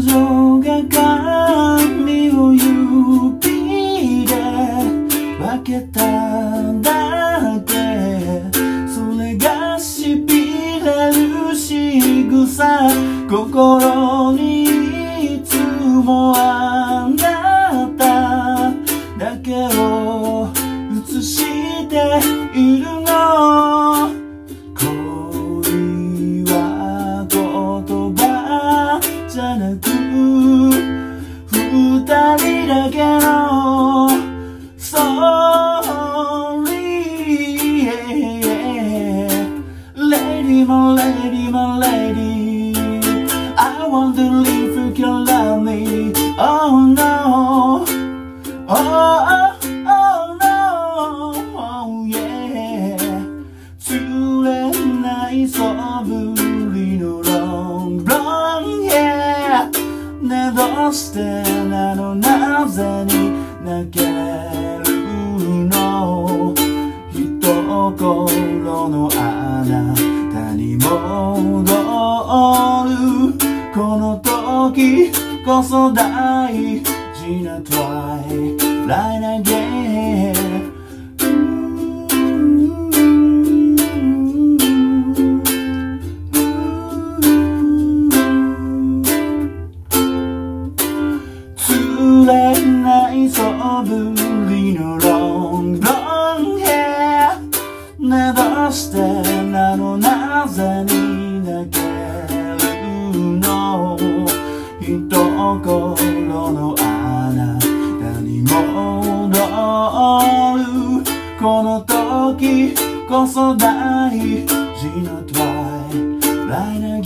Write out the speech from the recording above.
情が髪を指で分けただけ、それがしびれる仕草、心にいつもあなただけを映しているの。恋は言葉じゃなく二人だけのストーリー。 Lady my lady my lady, I wonder if you can love me. Oh no, oh oh oh no, oh yeah. 釣れないそぶりの long blonde hair。 ね、どうしてなの、なぜに泣けるの。懐のあなたに戻るこの時こそ大事な Twilight again。 釣れないそぶりの long blonde hair。 ね、どうしてなの、なぜに泣けるの。懐のあなたに戻るこの時こそ大事な Twilight again。